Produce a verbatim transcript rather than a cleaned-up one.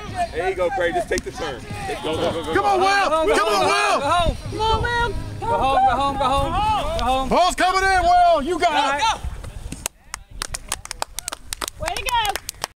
There you go, Craig. Just take the turn. Go, go, go, go. Come on, Will! Come on, Will! Go home. Come on, Will. Go home, go home, go home. Go home. Ball's coming in, Will! You got it! Go, go.